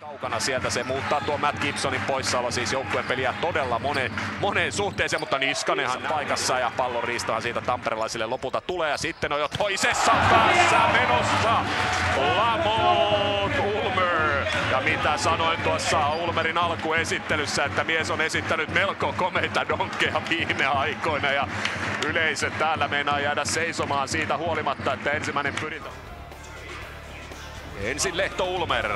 Kaukana sieltä se muuttaa tuo Matt Gibsonin poissaolo siis joukkueen peliä todella moneen suhteeseen, mutta Niskanenhan paikassa ja pallon riistohan siitä tamperelaisille lopulta tulee ja sitten on jo toisessa päässä menossa Lamont Ulmer. Ja mitä sanoin tuossa Ulmerin alkuesittelyssä, että mies on esittänyt melko komeita donkkeja viime aikoina ja yleisö täällä meinaa jäädä seisomaan siitä huolimatta, että ensimmäinen pyrintä. Ensin Lehto Ulmer.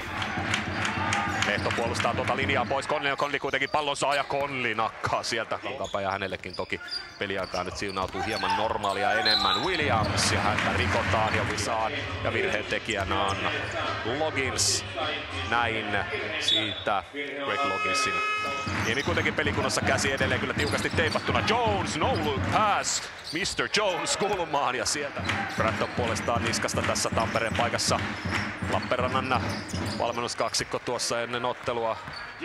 Lehto puolustaa tuota linjaa pois Conley ja Conley kuitenkin pallon saa ja Conley nakkaa sieltä. Kankapa ja hänellekin toki peliaikaa nyt siunautuu hieman normaalia enemmän. Williams ja häntä rikotaan ja visaan ja virheen tekijänä on Loggins. Näin siitä Greg Logginsin. Niemi kuitenkin pelikunnossa käsi edelleen kyllä tiukasti teipattuna. Jones, no look pass. Mr. Jones kulmaan ja sieltä Bratton puolestaan niskasta tässä Tampereen paikassa. Lappeenrannan valmennuskaksikko tuossa ennen ottelua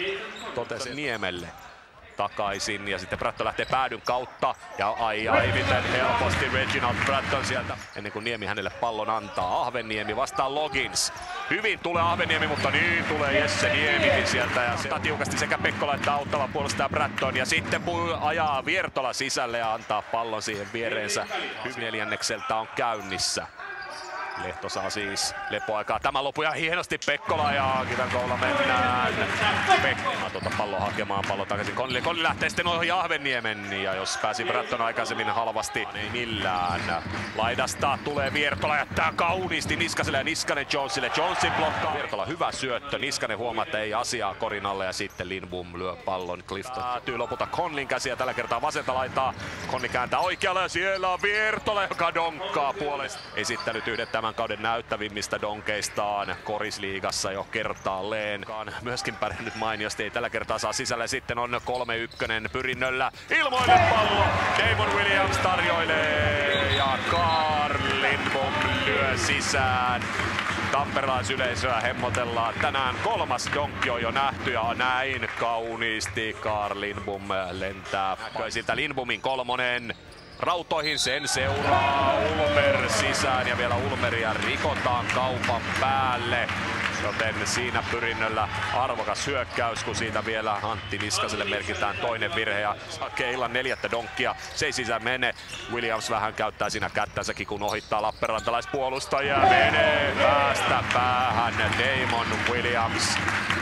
totesi Niemelle takaisin ja sitten Bratton lähtee päädyn kautta ja ai miten helposti Reginald Bratton sieltä ennen kuin Niemi hänelle pallon antaa. Ahvenniemi vastaan Loggins. Hyvin tulee Ahvenniemi, mutta niin tulee Jesse Niemikin sieltä ja sieltä tiukasti sekä Pekkola että auttava puolustaa Bratton ja sitten ajaa Viertola sisälle ja antaa pallon siihen viereensä. Neljännekseltä on käynnissä. Lehto saa siis lepoaikaa. Tämä lopu ja hienosti Pekkola ja kivenkolla mennään. Pekkola pallon hakemaan, pallo takaisin Conley. Conley lähtee sitten ohi Ahvenniemen ja jos pääsi Bratton aikaisemmin halvasti, ei millään. Laidasta tulee Viertola, jättää kauniisti Niskaselle ja Niskanen Jonesille. Jonesin blokkaa. Viertola hyvä syöttö. Niskanen huomaa, että ei asiaa korin alle ja sitten Lindbom lyö pallon. Clifton päätyy lopulta Conleyn käsiä tällä kertaa vasenta laitaa. Conley kääntää oikealle ja siellä on Viertola, joka donkkaa puolesta. Esittänyt yhden tämän kauden näyttävimmistä donkeistaan Korisliigassa jo kertaalleen. Myöskin pärjännyt mainiosti, ei tällä kertaa saa sisälle. Sitten on 3-1 pyrinnöllä. Ilmoille pallo! Damon Williams tarjoilee ja Carl Lindbom lyö sisään. Tamperelaisyleisöä hemmotellaan. Tänään kolmas donkki on jo nähty ja näin kauniisti Carl Lindbom lentää. Näköisiltä Lindbomin kolmonen. Rautoihin sen seuraa Ulmer sisään ja vielä Ulmeria rikotaan kaupan päälle. Joten siinä pyrinnöllä arvokas hyökkäys, kun siitä vielä Antti Niskaselle merkitään toinen virhe ja hakee illan 4. donkkia. Se ei sisään mene. Williams vähän käyttää siinä kättänsäkin, kun ohittaa lappeenrantalaispuolustajia. Menee päästä päähän Damon Williams.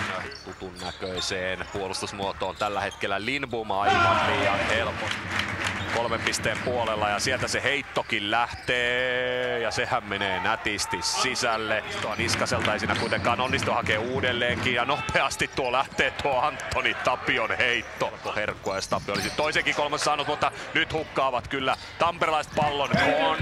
Tutun näköiseen puolustusmuotoon tällä hetkellä Lindbom aivan liian helposti. 3 pisteen puolella ja sieltä se heittokin lähtee ja sehän menee nätisti sisälle. Tuo Niskaselta ei siinä kuitenkaan onnistu, hakee uudelleenkin ja nopeasti tuo lähtee tuo Antoni Tapion heitto. Herkkua ja Tapio olisi toisenkin kolmas saanut, mutta nyt hukkaavat kyllä tamperelaiset pallon.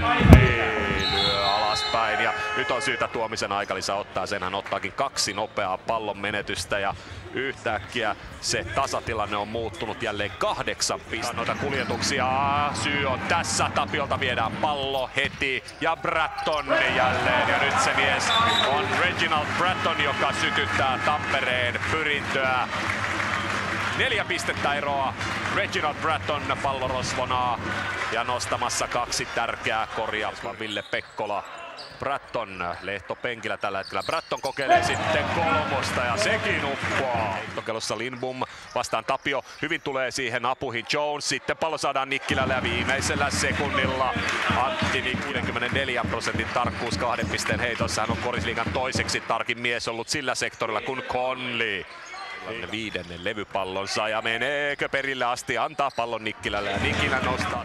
Conley lyö alaspäin ja nyt on syytä Tuomisen aikalisä ottaa sen. Hän ottaakin 2 nopeaa pallon menetystä ja yhtäkkiä se tasatilanne on muuttunut jälleen 8 pistettä. Noita kuljetuksia. Syy on tässä. Tapiolta viedään pallo heti ja Bratton jälleen. Ja nyt se mies on Reginald Bratton, joka sytyttää Tampereen pyrintöä. 4 pistettä eroa. Reginald Bratton pallorosvonaa ja nostamassa 2 tärkeää korjausta. Ville Pekkola. Bratton Lehto penkillä tällä hetkellä. Bratton kokeilee sitten kolmosta ja sekin uppoaa. Heittokelussa Lindbom vastaan Tapio. Hyvin tulee siihen apuihin Jones. Sitten pallo saadaan Nikkilälle ja viimeisellä sekunnilla Antti 64% tarkkuus 2 pisteen heitossa. Hän on Korisliigan toiseksi tarkin mies ollut sillä sektorilla kuin Conley. 5. levypallonsa ja meneekö perille asti, antaa pallon Nikkilälle ja Nikkilä nostaa.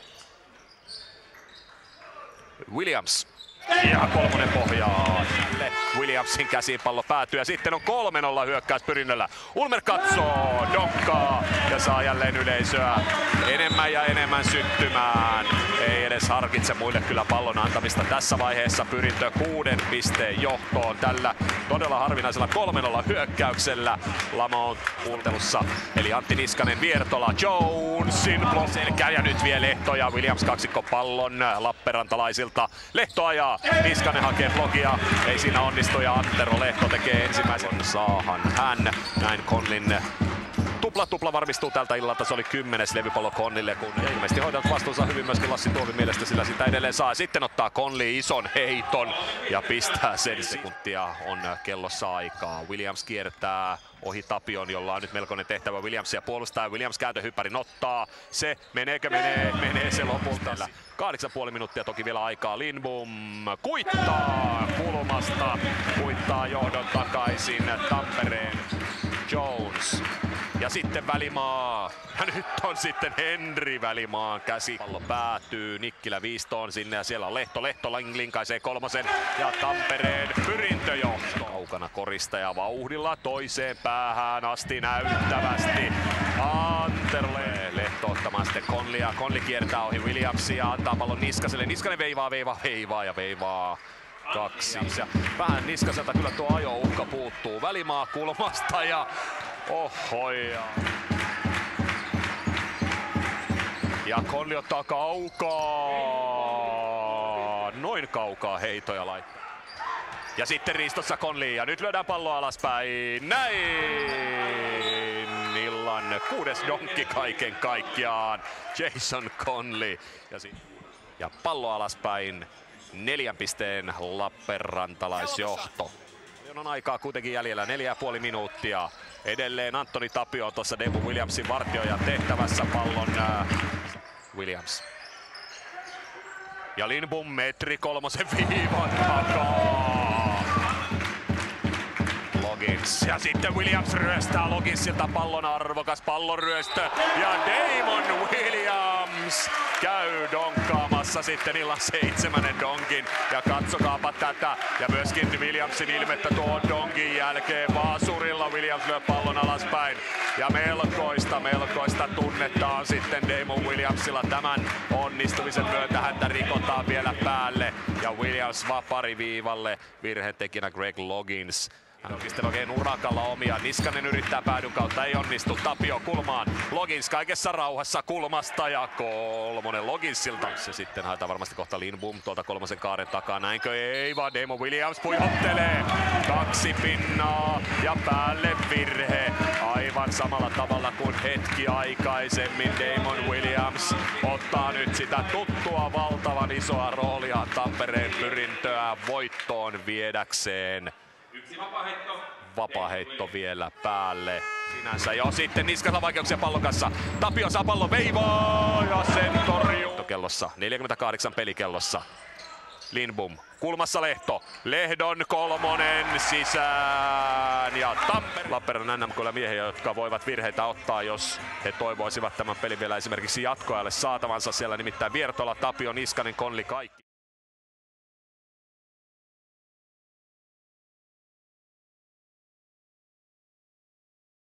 Williams. Ja 3 pohjaan. Williamsin käsiin pallo päätyy ja sitten on 3-0 hyökkäys pyrinnöllä. Ulmer katsoo, donkkaa ja saa jälleen yleisöä enemmän ja enemmän syttymään. Ei edes harkitse muille kyllä pallon antamista tässä vaiheessa. Pyrintö 6 pisteen johtoon tällä todella harvinaisella 3-0 hyökkäyksellä Lamont kuuntelussa. Eli Antti Niskanen, Viertola, Jonesin blok selkään ja nyt vie Lehto ja Williams kaksikko pallon lappeenrantalaisilta. Lehto ajaa, Niskanen hakee blogia, ei siinä onnistu ja Antero Lehto tekee ensimmäisen. Saahan hän näin Conleyn tupla varmistuu tältä illalta. Se oli 10. levypallo Connille, kun ilmeisesti hoitanut vastuunsa hyvin myöskin Lassi Tuovin mielestä, sillä sitä edelleen saa. Sitten ottaa Conley ison heiton ja pistää sen. Sekuntia on kellossa aikaa. Williams kiertää ohi Tapion, jolla on nyt melkoinen tehtävä Williamsia puolustaa. Williams kääntöhyppärin ottaa. Se meneekö? Menee se lopulta. 8,5 minuuttia toki vielä aikaa. Lindbom kuittaa kulmasta. Kuittaa johdon takaisin Tampereen. Jones. Ja sitten Välimaa. Ja nyt on sitten Henri Välimaan käsi. Pallo päätyy. Nikkilä viistoon sinne ja siellä on Lehto. Lehto linkaisee kolmosen. Ja Tampereen pyrintöjohto. Kaukana korista ja vauhdilla toiseen päähän asti näyttävästi. Anterle. Lehto ottamaan sitten Conleya. Conley kiertää ohi Williamsia. Antaa pallon Niskaselle. Niskanen veivaa. 2. Ja vähän Niskaselta kyllä tuo ajouhka puuttuu. Välimaa kulmasta ja ohoja. Ja Conley ottaa kaukaa. Noin kaukaa heitoja laittaa. Ja sitten riistossa Conley ja nyt lyödään pallo alaspäin. Näin! Illan 6. donkki kaiken kaikkiaan. Jason Conley. Ja pallo alaspäin. 4 pisteen Lappeenrantalaisjohto. On aikaa kuitenkin jäljellä 4,5 minuuttia. Edelleen Antoni Tapio on tuossa Devo Williamsin vartioijan tehtävässä pallon Williams. Ja Lindbom metri kolmosen viivan takaa. Loggins. Ja sitten Williams ryöstää Logginsilta pallon, arvokas pallonryöstö. Ja Damon Williams käy donkkaamassa sitten illan 7. donkin. Ja katsokaapa tätä. Ja myöskin Williamsin ilmettä tuon donkin jälkeen. Vaasurilla Williams lyö pallon alaspäin. Ja melkoista tunnetta on sitten Damon Williamsilla tämän onnistumisen myötä. Häntä rikotaan vielä päälle. Ja Williams vapariviivalle. Virhetekijänä Greg Loggins. Hän on pistänyt oikein urakalla omia. Niskanen yrittää päädyn kautta, ei onnistu. Tapio kulmaan. Loggins kaikessa rauhassa kulmasta ja 3. Logginsilta. Se sitten haetaan varmasti kohta Lindbom tuolta 3. kaaren takaa. Näinkö? Ei vaan Damon Williams puihottelee. 2 pinnaa ja päälle virhe. Aivan samalla tavalla kuin hetki aikaisemmin. Damon Williams ottaa nyt sitä tuttua valtavan isoa roolia Tampereen pyrintöä voittoon viedäkseen. Vapaaheitto vielä päälle. Sinänsä jo sitten Niskasella vaikeuksia pallon kanssa. Tapio saa pallon, veivaa ja sen torjuu. Kellossa, 48 pelikellossa. Lindbom, kulmassa Lehto. Lehdon 3 sisään ja Lappeenrannan NMK:lla miehiä, jotka voivat virheitä ottaa, jos he toivoisivat tämän pelin vielä esimerkiksi jatkoajalle saatavansa. Siellä nimittäin Viertola, Tapio, Niskanen, Conley, kaikki.